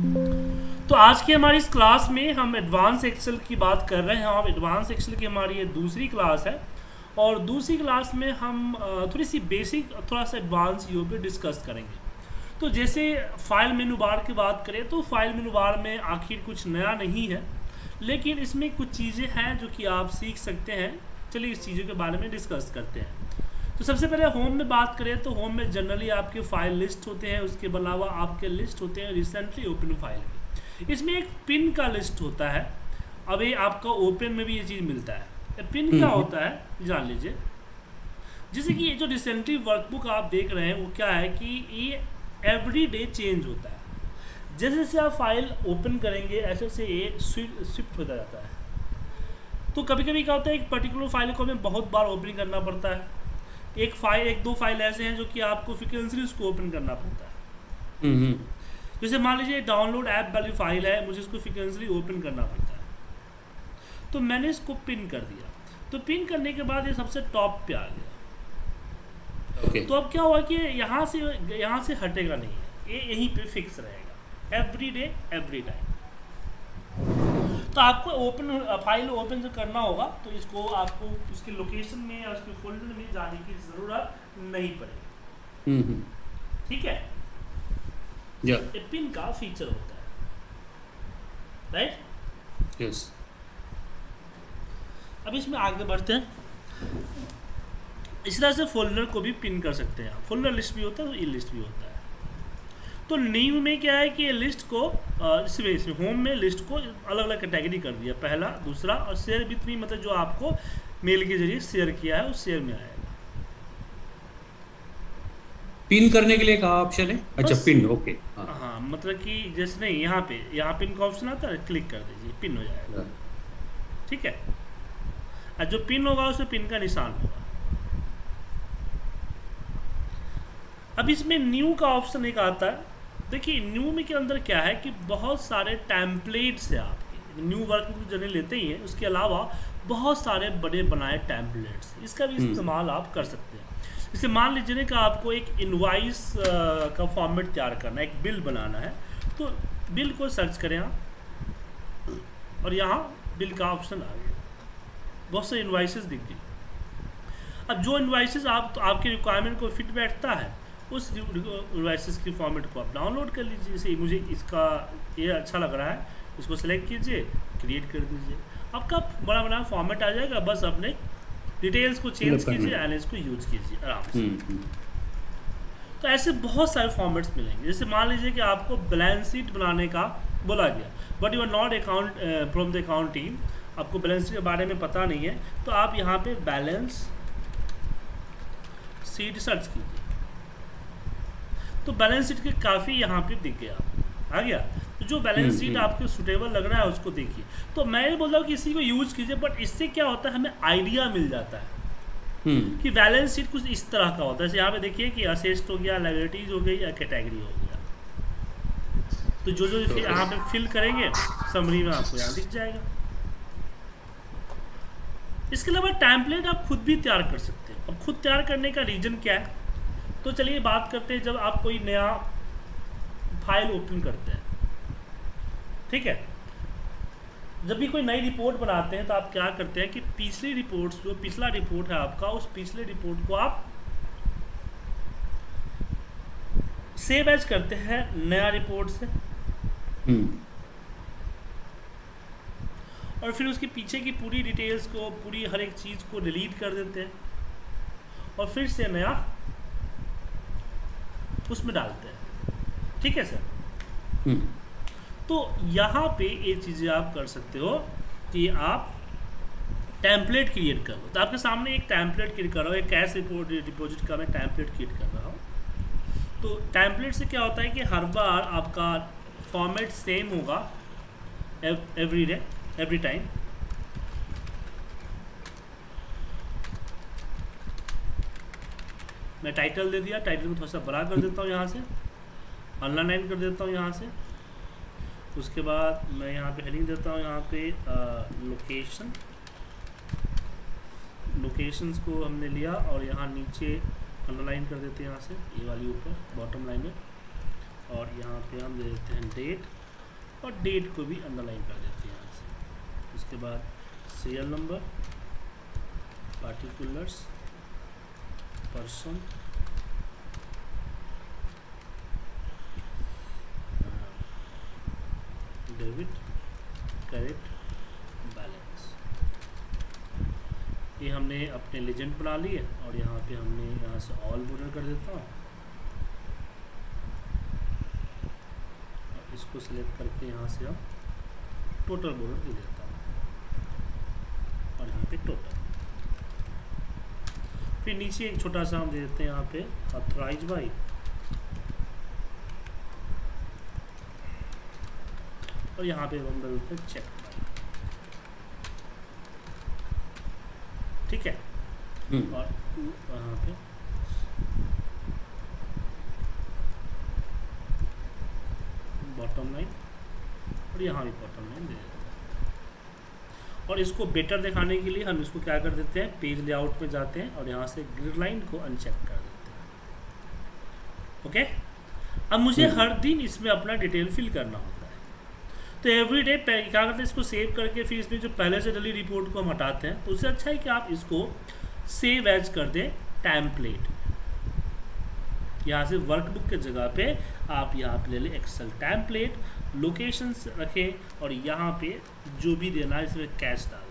तो आज की हमारी इस क्लास में हम एडवांस एक्सेल की बात कर रहे हैं। हम एडवांस एक्सेल की हमारी ये दूसरी क्लास है और दूसरी क्लास में हम थोड़ी सी बेसिक थोड़ा सा एडवांस यूओ पे डिस्कस करेंगे। तो जैसे फाइल मेनू बार की बात करें तो फाइल मेनू बार में आखिर कुछ नया नहीं है, लेकिन इसमें कुछ चीज़ें हैं जो कि आप सीख सकते हैं। चलिए इस चीज़ों के बारे में डिस्कस करते हैं। तो सबसे पहले होम में बात करें तो होम में जनरली आपके फाइल लिस्ट होते हैं, उसके अलावा आपके लिस्ट होते हैं रिसेंटली ओपन फाइल के। इसमें एक पिन का लिस्ट होता है। अब ये आपका ओपन में भी ये चीज़ मिलता है। पिन क्या होता है जान लीजिए। जैसे कि ये जो रिसेंटली वर्कबुक आप देख रहे हैं वो क्या है कि ये एवरी डे चेंज होता है। जैसे जैसे आप फाइल ओपन करेंगे ऐसे से ये शिफ्ट होता जाता है। तो कभी कभी क्या होता है एक पर्टिकुलर फाइल को हमें बहुत बार ओपन करना पड़ता है। एक दो फाइल ऐसे हैं जो कि आपको फ्रिक्वेंटली उसको ओपन करना पड़ता है। जैसे मान लीजिए डाउनलोड ऐप वाली फाइल है, मुझे इसको फ्रिक्वेंटली ओपन करना पड़ता है। तो मैंने इसको पिन कर दिया। तो पिन करने के बाद ये सबसे टॉप पे आ गया। तो अब क्या हुआ कि यहाँ से हटेगा नहीं है, ये यहीं पे फिक्स रहेगा एवरी डे एवरी टाइम। तो आपको फाइल ओपन जो करना होगा तो इसको आपको उसके लोकेशन में या उसके फोल्डर में जाने की ज़रूरत नहीं पड़ेगी। ठीक है, ये पिन का फीचर होता है, राइट? यस। अब इसमें आगे बढ़ते हैं। इस तरह से फोल्डर को भी पिन कर सकते हैं। फोल्डर लिस्ट भी होता है तो ये लिस्ट भी होता है। तो न्यू में क्या है कि ये लिस्ट को इसमें होम में लिस्ट को अलग अलग कैटेगरी कर दिया, पहला दूसरा और शेयर विथ मी, मतलब जो आपको मेल के जरिए शेयर किया है उस शेयर में आएगा। पिन करने के लिए कहा ऑप्शन है? अच्छा पिन, ओके। हाँ मतलब कि जैसे नहीं यहाँ पिन का ऑप्शन आता है, क्लिक कर दीजिए पिन हो जाएगा। ठीक है, और जो पिन होगा उसमें पिन का निशान होगा। अब इसमें न्यू का ऑप्शन एक आता है। देखिए न्यू में के अंदर क्या है कि बहुत सारे टैम्पलेट्स हैं आपके। न्यू वर्क में जनरली लेते ही हैं, उसके अलावा बहुत सारे बड़े बनाए टैम्पलेट्स, इसका भी इस्तेमाल आप कर सकते हैं। जैसे मान लीजिए कि आपको एक इनवाइस का फॉर्मेट तैयार करना है, एक बिल बनाना है, तो बिल को सर्च करें आप और यहाँ बिल का ऑप्शन आ गया, बहुत से इनवाइसेस दिख गई। अब जो इनवाइसेस आपके रिक्वायरमेंट को फिट बैठता है उस इनवाइसेस की फॉर्मेट को आप डाउनलोड कर लीजिए। जैसे मुझे इसका ये अच्छा लग रहा है, इसको सेलेक्ट कीजिए, क्रिएट कर दीजिए, आपका बड़ा बड़ा फॉर्मेट आ जाएगा। बस अपने डिटेल्स को चेंज कीजिए एंड इसको यूज कीजिए आराम से। तो ऐसे बहुत सारे फॉर्मेट्स मिलेंगे। जैसे मान लीजिए कि आपको बैलेंस शीट बनाने का बोला गया, but you are not account from the account team, आपको बैलेंस शीट के बारे में पता नहीं है, तो आप यहाँ पे बैलेंस शीट सर्च कीजिए। तो बैलेंस शीट के काफ़ी यहाँ पे दिख गया, आ गया। तो जो बैलेंस शीट आपको सूटेबल लग रहा है उसको देखिए। तो मैं ये बोल रहा हूँ कि इसी को यूज कीजिए, बट इससे क्या होता है हमें आइडिया मिल जाता है कि बैलेंस शीट कुछ इस तरह का होता है। जैसे यहाँ पे देखिए कि असेस्ट हो गया, लायबिलिटीज हो गई या कैटेगरी हो गया। तो जो यहाँ पे फिल करेंगे समरी में आपको यहाँ दिख जाएगा। इसके अलावा टैम्पलेट आप खुद भी तैयार कर सकते हैं। अब खुद तैयार करने का रीजन क्या है, तो चलिए बात करते हैं। जब आप कोई नया फाइल ओपन करते हैं, ठीक है, जब भी कोई नई रिपोर्ट बनाते हैं तो आप क्या करते हैं कि पिछली रिपोर्ट्स, जो पिछला रिपोर्ट है आपका, उस पिछले रिपोर्ट को आप सेव एज करते हैं नया रिपोर्ट से, और फिर उसके पीछे की पूरी डिटेल्स को, पूरी हर एक चीज़ को डिलीट कर देते हैं और फिर से नया उसमें डालते हैं। ठीक है सर? तो यहाँ पे ये चीज़ें आप कर सकते हो कि आप टेम्पलेट क्रिएट करो। तो आपके सामने एक टेम्पलेट क्रिएट कर रहा हूँ, एक कैश डिपॉजिट का मैं टेम्पलेट क्रिएट कर रहा हूँ। तो टेम्पलेट से क्या होता है कि हर बार आपका फॉर्मेट सेम होगा एवरी डे एवरी टाइम। मैं टाइटल दे दिया, टाइटल को थोड़ा सा बड़ा कर देता हूँ, यहाँ से अंडरलाइन कर देता हूँ यहाँ से। उसके बाद मैं यहाँ पे हेडिंग देता हूँ, यहाँ पे लोकेशंस को हमने लिया और यहाँ नीचे अंडरलाइन कर देते हैं यहाँ से, ये वाली ऊपर बॉटम लाइन में, और यहाँ पे हम दे देते हैं डेट और डेट को भी अंडरलाइन कर देते हैं यहाँ से। उसके बाद serial number, particulars, person, debit, credit, balance. ये हमने अपने लेजेंड बना लिए और यहाँ पे हमने यहाँ से ऑल बॉर्डर कर देता हूँ और इसको सिलेक्ट करके यहाँ से हम टोटल बॉर्डर दे देता हूँ और यहाँ पे टोटल। फिर नीचे एक छोटा सा हम दे देते हैं यहाँ पे ऑथराइज बाय, और यहाँ पे हम दे देते हैं चेक बाय। ठीक है, और यहाँ पे बॉटम लाइन और यहाँ भी बॉटम लाइन दे देते हैं। और इसको बेटर दिखाने के लिए हम इसको क्या कर देते हैं, पेज लेआउट में जाते हैं और यहाँ से ग्रिड लाइन को अनचेक कर देते हैं। ओके, अब मुझे हर दिन इसमें अपना डिटेल फिल करना होता है, तो एवरी डे क्या करते हैं, इसको सेव करके फिर इसमें जो पहले से डली रिपोर्ट को हम हटाते हैं। तो उससे अच्छा है कि आप इसको सेव एज कर दें टेम्पलेट। यहाँ से वर्कबुक के जगह पे आप यहाँ पे ले लें एक्सेल टेम्पलेट, लोकेशंस रखें और यहाँ पे जो भी देना है इसमें कैश डाल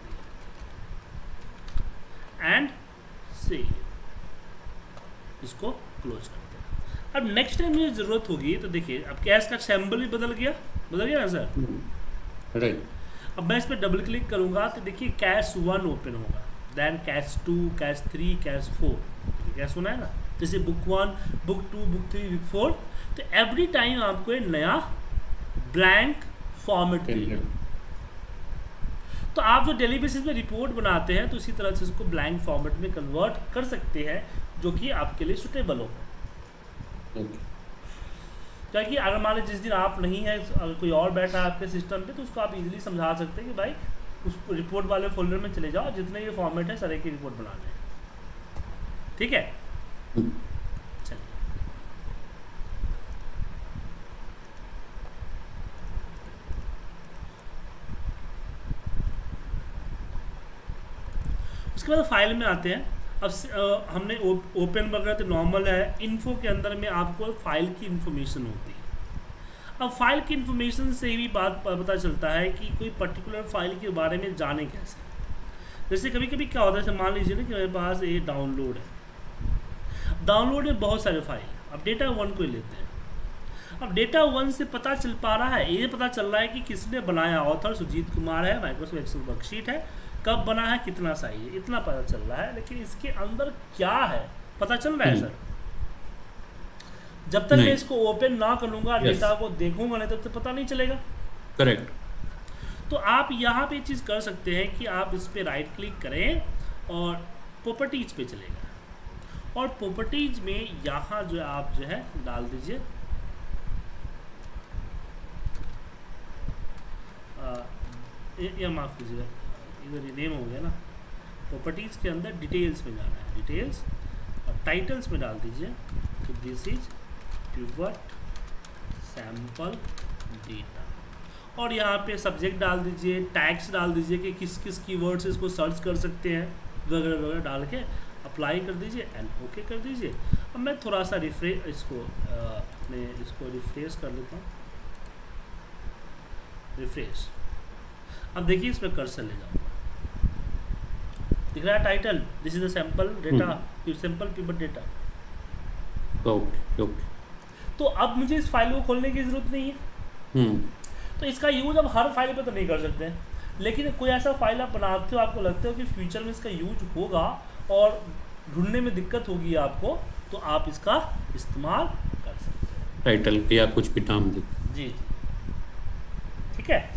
दिए एंड सेव। इसको क्लोज करते हैं। अब नेक्स्ट टाइम मुझे ज़रूरत होगी तो देखिए अब कैश का सैम्बल भी बदल गया ना सर, राइट। अब मैं इस पर डबल क्लिक करूँगा तो देखिए कैश 1 ओपन होगा, then cash 2, cash 3, cash 4। Cash होना है ना, जैसे बुक 1, बुक 2, बुक 3, बुक 4। तो एवरी टाइम आपको एक नया ब्लैंक फॉर्मेट देगा। तो आप जो डेली बेसिस में रिपोर्ट बनाते हैं तो इसी तरह से इसको ब्लैंक फॉर्मेट में कन्वर्ट कर सकते हैं जो कि आपके लिए सुटेबल हो। क्योंकि अगर मान लीजिए जिस दिन आप नहीं है, अगर कोई और बैठा है आपके सिस्टम पे, तो उसको आप इजीली समझा सकते हैं कि भाई उस रिपोर्ट वाले फोल्डर में चले जाओ, जितने ये फॉर्मेट है सारे की रिपोर्ट बनाने हैं। ठीक है, चलिए उसके बाद फाइल में आते हैं। अब हमने ओपन वगैरह तो नॉर्मल है। इन्फो के अंदर में आपको फाइल की इंफॉर्मेशन होती है। अब फाइल की इंफॉर्मेशन से भी बात पता चलता है कि कोई पर्टिकुलर फाइल के बारे में जाने कैसे। जैसे कभी कभी क्या होता है, जैसे मान लीजिए ना कि मेरे पास ये डाउनलोड है, डाउनलोड में बहुत सारे फाइल हैं। अब डेटा 1 को लेते हैं। अब डेटा 1 से पता चल पा रहा है, ये पता चल रहा है कि किसने बनाया, ऑथर सुजीत कुमार है, माइक्रोसॉफ्ट एक्सेल वर्कशीट है, कब बना है, कितना साइज है, इतना पता चल रहा है। लेकिन इसके अंदर क्या है पता चल रहा है सर? जब तक मैं इसको ओपन ना करूंगा, डेटा को देखूंगा नहीं, तब तक पता नहीं चलेगा। करेक्ट। तो आप यहाँ पे चीज़ कर सकते हैं कि आप इस पर राइट क्लिक करें और प्रॉपर्टीज पे चलेगा और प्रॉपर्टीज में यहाँ जो आप जो है डाल दीजिए ये माफ़ कीजिएगा, इधर नेम हो गया ना। प्रॉपर्टीज़ के अंदर डिटेल्स में जाना है, डिटेल्स, और टाइटल्स में डाल दीजिए तो this is pivot sample data, और यहाँ पे सब्जेक्ट डाल दीजिए, टैग्स डाल दीजिए कि किस किस कीवर्ड से इसको सर्च कर सकते हैं वगैरह वगैरह डाल के अप्लाई कर दीजिए एंड ओके कर दीजिए। अब मैं थोड़ा सा रिफ्रेश कर लेता हूँ, रिफ्रेश। अब देखिए इसमें कर्सर ले जाऊँगा, दिख रहा है title, this is the sample data, sample pivot data. Okay. तो अब मुझे इस फाइल को खोलने की जरूरत नहीं है। तो इसका यूज अब हर फाइल पे तो नहीं कर सकते, लेकिन कोई ऐसा फाइल आप बनाते हो, आपको लगता हो कि फ्यूचर में इसका यूज होगा और ढूंढने में दिक्कत होगी आपको, तो आप इसका इस्तेमाल कर सकते हैं। टाइटल या कुछ भी नाम दे। जी, ठीक है।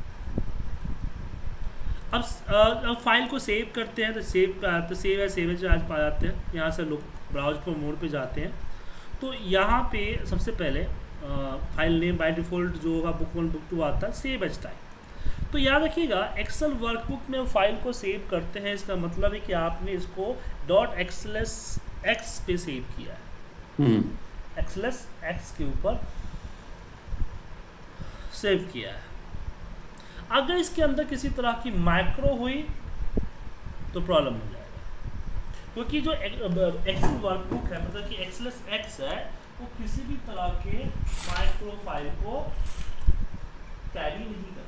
अब फाइल को सेव करते हैं तो सेव एज आज पा जाते हैं। यहाँ से लोग ब्राउज पर मोड पे जाते हैं तो यहाँ पे सबसे पहले फाइल नेम बाय डिफ़ॉल्ट जो होगा बुक 1 बुक 2 आता है, सेव एज टाइप। तो याद रखिएगा एक्सेल वर्कबुक में फाइल को सेव करते हैं, इसका मतलब है कि आपने इसको .xlsx पे सेव किया है। xlsx के ऊपर सेव किया है। अगर इसके अंदर किसी तरह की माइक्रो हुई तो प्रॉब्लम हो जाएगा, क्योंकि जो एक्सेल वर्कबुक है मतलब कि एक्सेलस एक्स है वो किसी भी तरह के माइक्रो फाइल को कैरी नहीं करता।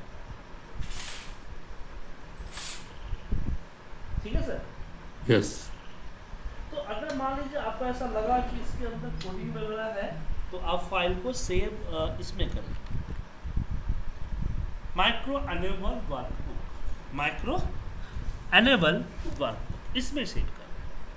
ठीक है सर? यस। तो अगर मान लीजिए आपको ऐसा लगा कि इसके अंदर कोडिंग वगैरह है तो आप फाइल को सेव इसमें करें, micro enable workbook, micro enable workbook इसमें सेव करें,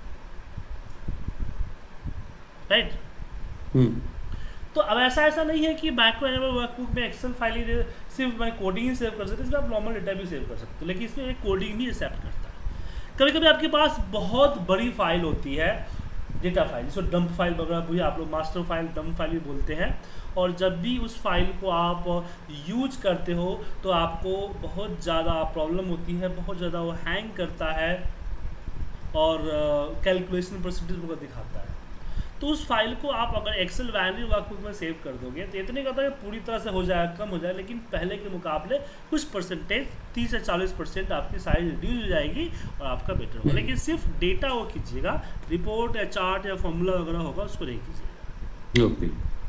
राइट? तो अब ऐसा नहीं है कि माइक्रो एनेबल वर्कबुक में एक्सेल फाइल ही सिर्फ मैं कोडिंग ही सेव कर सकते, इसमें आप नॉर्मल डेटा भी सेव कर सकते हो, लेकिन इसमें एक कोडिंग भी एक्सेप्ट करता है। कभी कभी आपके पास बहुत बड़ी फाइल होती है, डेटा फाइल, जिसको डंप फाइल वगैरह भी आप लोग मास्टर फाइल डंप फाइल भी बोलते हैं, और जब भी उस फाइल को आप यूज करते हो तो आपको बहुत ज़्यादा प्रॉब्लम होती है, बहुत ज़्यादा वो हैंग करता है और कैलकुलेशन परसेंटेज वगैरह दिखाता है। तो उस फाइल को आप अगर एक्सेल वैल्यू वर्कबुक में सेव कर दोगे तो इतने कहता है पूरी तरह से हो जाएगा, कम हो जाएगा, लेकिन पहले के मुकाबले कुछ परसेंटेज 30 से 40% आपकी साइज रिड्यूस हो जाएगी और आपका बेटर होगा। लेकिन सिर्फ डेटा वो कीजिएगा, रिपोर्ट या चार्ट या फॉर्मूला वगैरह होगा उसको नहीं कीजिएगा। ओके।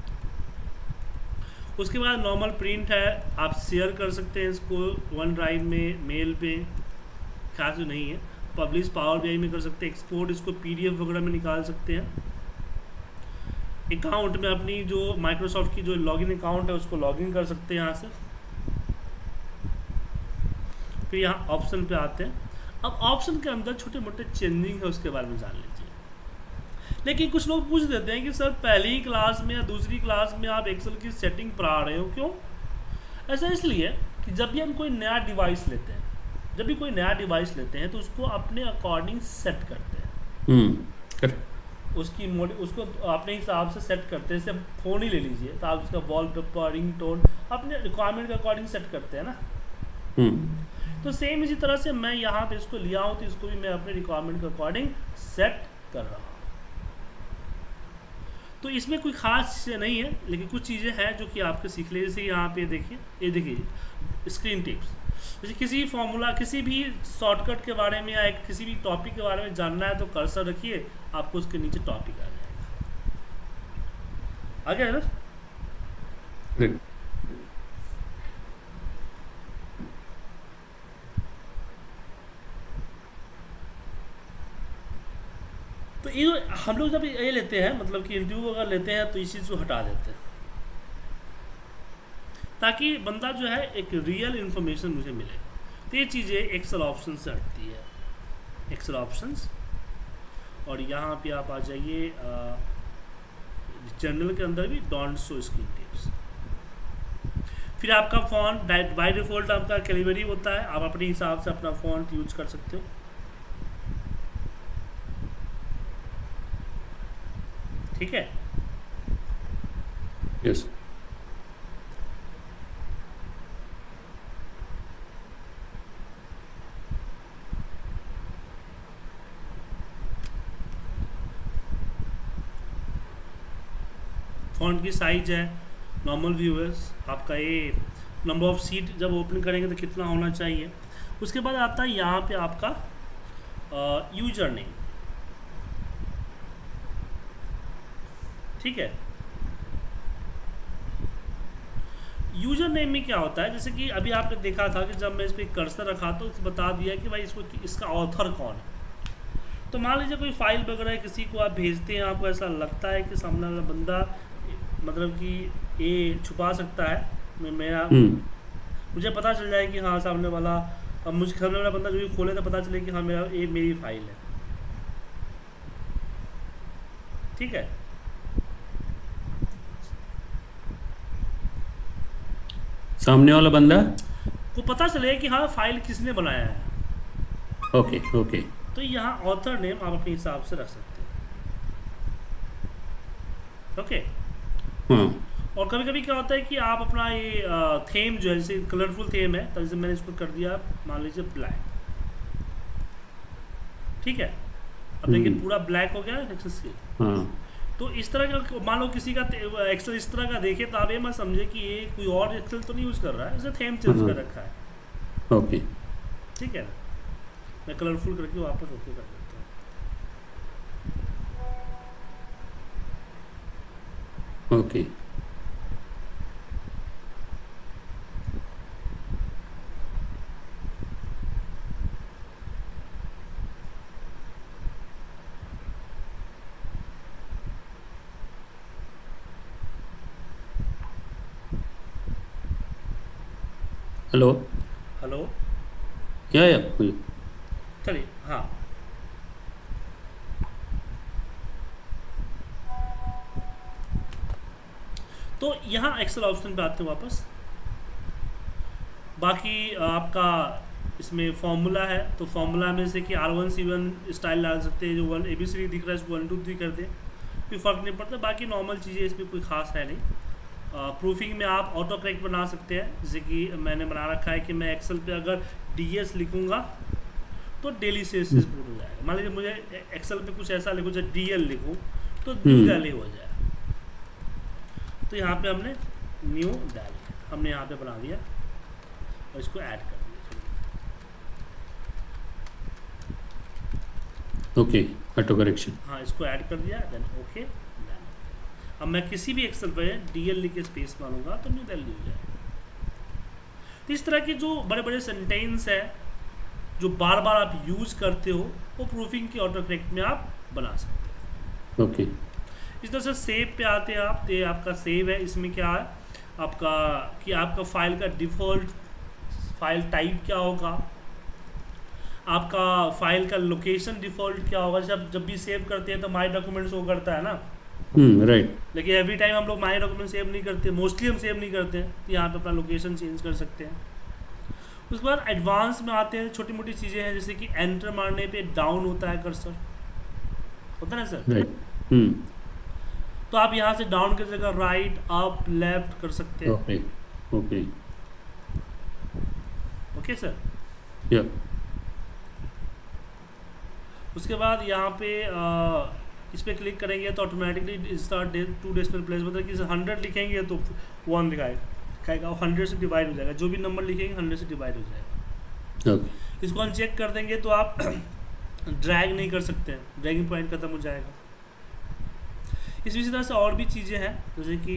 उसके बाद नॉर्मल प्रिंट है, आप शेयर कर सकते हैं इसको वन ड्राइव में, मेल पे, खास नहीं है, पब्लिश पावर BI में कर सकते हैं, एक्सपोर्ट इसको PDF वगैरह में निकाल सकते हैं। अकाउंट में अपनी जो माइक्रोसॉफ्ट की जो लॉगिन अकाउंट है उसको लॉगिन कर सकते हैं यहाँ से। फिर यहाँ ऑप्शन पे आते हैं। अब ऑप्शन के अंदर छोटे मोटे चेंजिंग है उसके बारे में जान लीजिए। लेकिन कुछ लोग पूछ देते हैं कि सर पहली क्लास में या दूसरी क्लास में आप एक्सेल की सेटिंग पढ़ा रहे हो, क्यों? ऐसा इसलिए कि जब भी हम कोई नया डिवाइस लेते हैं, तो उसको अपने अकॉर्डिंग सेट करते हैं। उसको अपने हिसाब से सेट करते हैं। जैसे फ़ोन ही ले लीजिए तो आप उसका वॉलपेपर, रिंगटोन अपने रिक्वायरमेंट के अकॉर्डिंग सेट करते हैं ना। तो सेम इसी तरह से मैं यहाँ पे इसको लिया हूँ तो इसको भी मैं अपने रिक्वायरमेंट के अकॉर्डिंग सेट कर रहा हूँ। तो इसमें कोई ख़ास चीज़ें नहीं है, लेकिन कुछ चीज़ें हैं जो कि आपके सीख ले। जैसे यहाँ पे देखिए, ये देखिए स्क्रीन टिप्स, जैसे किसी फॉर्मूला, किसी भी शॉर्टकट के बारे में या किसी भी टॉपिक के बारे में जानना है तो कर्सर रखिए, आपको उसके नीचे टॉपिक आ जाएगा। आ गया ना? तो ये हम लोग जब ये लेते हैं, मतलब कि इंटरव्यू अगर लेते हैं तो इस चीज़ को हटा देते हैं ताकि बंदा जो है एक रियल इन्फॉर्मेशन मुझे मिले। तो ये चीज़ें एक्सेल ऑप्शन से हटती है, एक्सेल ऑप्शंस। और यहाँ पे आप आ जाइए जनरल के अंदर भी डोंट शो स्क्रीन टिप्स। फिर आपका फ़ॉन्ट बाय डिफ़ॉल्ट आपका कैलिबरी होता है, आप अपने हिसाब से अपना फ़ॉन्ट यूज कर सकते हो। ठीक है? यस। फॉन्ट की साइज है, नॉर्मल व्यूअर्स, आपका ये नंबर ऑफ सीट जब ओपन करेंगे तो कितना होना चाहिए। उसके बाद आता है यहाँ पे आपका यूजर नेम। ठीक है? यूजर नेम में क्या होता है, जैसे कि अभी आपने देखा था कि जब मैं इस पर कर्सर रखा तो बता दिया कि भाई इसका ऑथर कौन है। तो मान लीजिए कोई फाइल वगैरह किसी को आप भेजते हैं, आपको ऐसा लगता है कि सामने वाला बंदा मतलब कि ये छुपा सकता है, मुझे पता चल जाए कि हाँ सामने वाला, अब मुझे सामने वाला बंदा जो भी खोले तो पता चले कि हाँ मेरी फाइल है। ठीक है? सामने वाला बंदा को पता चले कि हाँ फाइल किसने बनाया है। Okay okay. तो यहाँ ऑथर नेम आप अपने हिसाब से रख सकते हैं। ओके? और कभी कभी क्या होता है कि आप अपना ये थीम जो है, जैसे कलरफुल थीम है, तो जैसे मैंने इसको कर दिया मान लीजिए ब्लैक। ठीक है? अब देखिए पूरा ब्लैक हो गया। तो इस तरह का मान लो किसी का एक्सेल इस तरह का देखे तो आप ये मत समझे कि ये कोई और एक्सेल तो नहीं यूज़ कर रहा है, इसने थीम चेंज कर रखा है। ओके ठीक है ना, मैं कलरफुल करके वापस ओके कर देता हूँ। ओके हेलो हेलो, या चलिए हाँ। तो यहाँ एक्सेल ऑप्शन पे आते हैं वापस। बाकी आपका इसमें फॉर्मूला है, तो फॉर्मूला में से कि R1C1 स्टाइल डाल सकते हैं, जो वन ABCD दिख रहा है इसको 1 2 3 कर दें, कोई फ़र्क नहीं पड़ता। बाकी नॉर्मल चीज़ें इसमें कोई ख़ास है नहीं। प्रूफिंग में आप ऑटो करेक्ट बना सकते हैं, जैसे कि मैंने बना रखा है कि मैं एक्सेल पे अगर DS लिखूँगा तो डेली सेल्स पूरा हो जाएगा। मान लीजिए मुझे एक्सेल पे कुछ ऐसा लिखूँ जैसे DL लिखूँ तो न्यू डेली हो जाए। तो यहाँ पे हमने न्यू डेली हमने यहाँ पे बना दिया और इसको ऐड कर दिया। ओके ऑटो करेक्शन, हाँ इसको ऐड कर दिया, देन ओके डन। अब मैं किसी भी एक्सेल पे DL लिख के स्पेस मारूंगा तो न्यू डेली हो जाएगा। तो इस तरह के जो बड़े बड़े सेंटेंस है जो बार बार आप यूज करते हो, वो प्रूफिंग के ऑटो करेक्ट में आप बना सकते हो। ओके इस तरह से सेव पे आते हैं आप, ये आपका सेव है। इसमें क्या है आपका कि आपका फाइल का डिफ़ॉल्ट फाइल टाइप क्या होगा, आपका फाइल का लोकेशन डिफ़ॉल्ट क्या होगा। जब भी सेव करते हैं तो माई डॉक्यूमेंट शो करता है ना, राइट। लेकिन एवरी टाइम हम लोग माई डॉक्यूमेंट सेव नहीं करते, मोस्टली हम सेव नहीं करते हैं। तो यहाँ पे अपना लोकेशन चेंज कर सकते हैं। उसके बाद एडवांस में आते हैं, छोटी मोटी चीज़ें हैं जैसे कि एंटर मारने पे डाउन होता है कर्सर, होता है ना सर, राइट। तो आप यहाँ से डाउन की जगह राइट अप लेफ्ट कर सकते हैं। Okay okay okay sir. या उसके बाद यहाँ पे इस पर क्लिक करेंगे तो automatically start two decimal place, मतलब कि 100 लिखेंगे तो 1 दिखाएगा, 100 से डिवाइड हो जाएगा। जो भी नंबर लिखेंगे 100 से डिवाइड हो जाएगा। ओके इसको अनचेक कर देंगे तो आप ड्रैग नहीं कर सकते हैं, ड्रैगिंग पॉइंट खत्म हो जाएगा। इसी तरह से और भी चीज़ें हैं, जैसे कि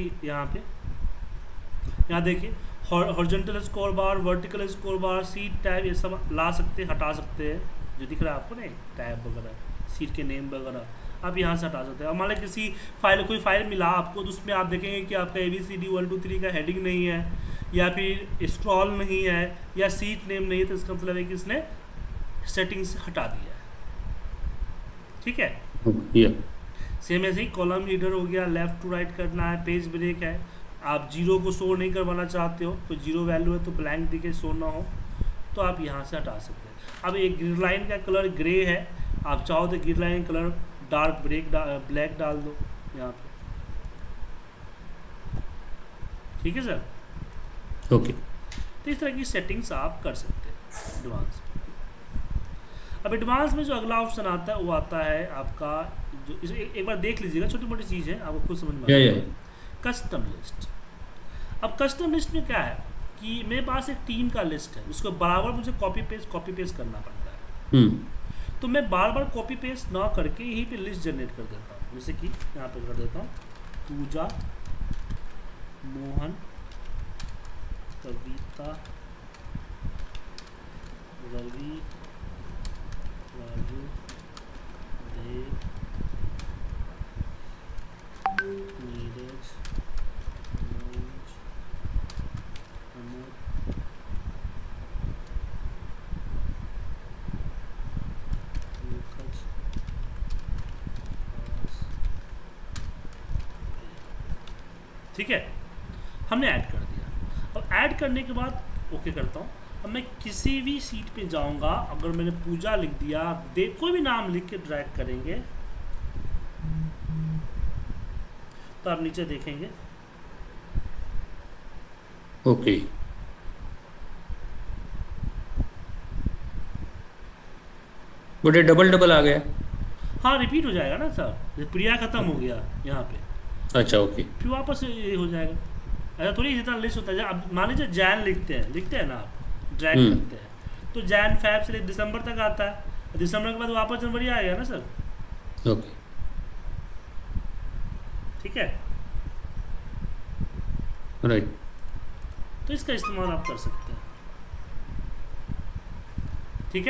यहाँ देखिए horizontal scroll bar, vertical scroll bar, sheet tab, ये सब ला सकते हैं, हटा सकते हैं। जो दिख रहा है आपको ना टैब वगैरह, सीट के नेम वगैरह आप यहाँ से हटा सकते हैं। और मान लीजिए किसी कोई फाइल मिला आपको, तो उसमें आप देखेंगे कि आपका ABCD 1 2 3 का हेडिंग नहीं है, या फिर स्क्रॉल नहीं है, या सीट नेम नहीं है, तो इसका मतलब है कि इसने सेटिंग्स हटा दिया है। ठीक है, सेम ऐसे ही कॉलम हीडर हो गया, लेफ्ट टू राइट करना है, पेज ब्रेक है। आप जीरो को शो नहीं करवाना चाहते हो, तो जीरो वैल्यू है तो ब्लैंक दिखे, शो ना हो, तो आप यहाँ से हटा सकते हैं। अब एक ग्रिड लाइन का कलर ग्रे है, आप चाहो तो grid line colour dark black डाल दो यहाँ पे। ठीक है सर। ओके तो इस तरह की सेटिंग्स आप कर सकते हैं एडवांस। अब एडवांस में जो अगला ऑप्शन आता है वो आता है आपका, जो एक बार देख लीजिएगा, छोटी मोटी चीज़ है, आपको खुद समझ में आएगा। Custom list. अब कस्टम लिस्ट में क्या है कि मेरे पास एक टीम का लिस्ट है, उसको बराबर मुझे कॉपी पेस्ट करना पड़ता है। तो मैं बार बार कॉपी पेस्ट ना करके यहीं पे लिस्ट जनरेट कर देता हूँ। जैसे कि यहाँ पे कर देता हूँ पूजा, मोहन, कविता, रवि, राजू, देव, नीरज, मनोज, अमर, पंकज, ठीक है, हमने ऐड कर दिया। अब ऐड करने के बाद ओके करता हूँ। अब मैं किसी भी सीट पे जाऊंगा, अगर मैंने पूजा लिख दिया, कोई भी नाम लिख के ड्रैग करेंगे तो आप नीचे देखेंगे ओके बड़े डबल आ गया। हाँ रिपीट हो जाएगा ना सर, जैसे प्रिया खत्म हो गया यहाँ पे, अच्छा ओके। फिर वापस ये हो जाएगा। ऐसा थोड़ी जितना लिस्ट होता है, अब मान लीजिए जैन लिखते हैं ना आप, ड्रैग हम्म। करते हैं, तो जैन फैब से दिसंबर तक आता है, दिसंबर के बाद वापस जनवरी आ गया ना सर। ओके ठीक है, राइट। तो इसका इस्तेमाल आप कर सकते हैं। ठीक है,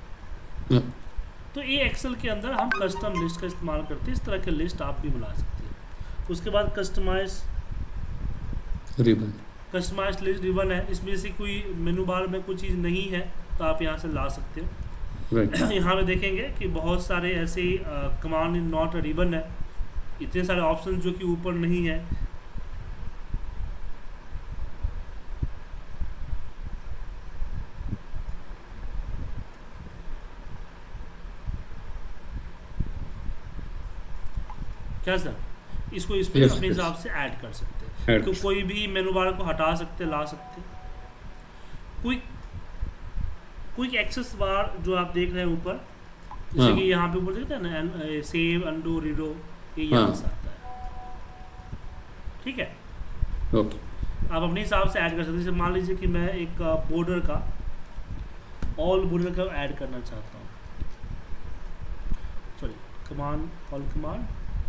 तो ये एक्सेल के अंदर हम कस्टम लिस्ट का इस्तेमाल करते हैं, इस तरह के लिस्ट आप भी बना सकते हैं। उसके बाद कस्टमाइज रिबन। लिस्ट रिबन है, इसमें से कोई मेनू बार में कोई चीज़ नहीं है तो आप यहाँ से ला सकते हो। राइट। यहाँ पे देखेंगे कि बहुत सारे ऐसे कमांड इन नॉट रिबन है, इतने सारे ऑप्शन जो कि ऊपर नहीं है। क्या सर, इसको इस पे Yes, अपने yes. हिसाब से ऐड कर सकते हैं, Add तो कर कोई भी मेनू बार को हटा सकते, ला सकते। क्विक एक्सेस बार जो आप देख रहे हैं ऊपर, जैसे हाँ। कि यहाँ पे ऊपर देखते हैं ना, सेव अंडू रीडो, ये यहाँ हाँ। से आता है। ठीक है, ओके। आप अपने हिसाब से ऐड कर सकते हैं। जैसे मान लीजिए कि मैं एक बॉर्डर का, ऑल बॉर्डर का ऐड करना चाहता हूँ, sorry command, all command,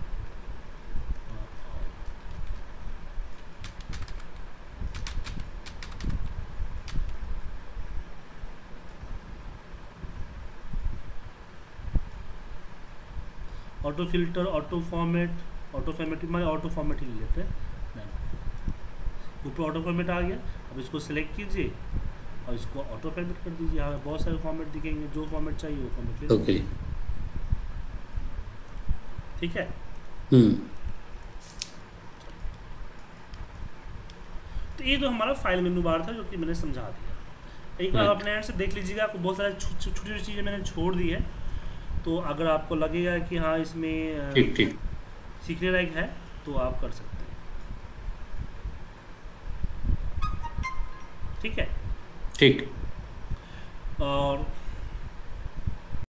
auto filter, auto format हमारे ऑटो फॉर्मेट ही लेते हैं। ऊपर ऑटो फॉर्मेट आ गया, अब इसको सिलेक्ट कीजिए और इसको ऑटो फॉर्मेट कर दीजिए। यहाँ पे बहुत सारे फॉर्मेट दिखेंगे, जो फॉर्मेट चाहिए वो फॉर्मेट ले लीजिए। ओके। ठीक है, तो ये तो हमारा फाइल मेनू बार था जो कि मैंने समझा दिया। एक बार Right. अपने एंड से देख लीजिएगा, आपको बहुत सारे छोटी छोटी चीज़ें मैंने छोड़ दी है, तो अगर आपको लगेगा कि हाँ इसमें ठीक ठीक। सीखने लायक है तो आप कर सकते हैं। ठीक है, ठीक। और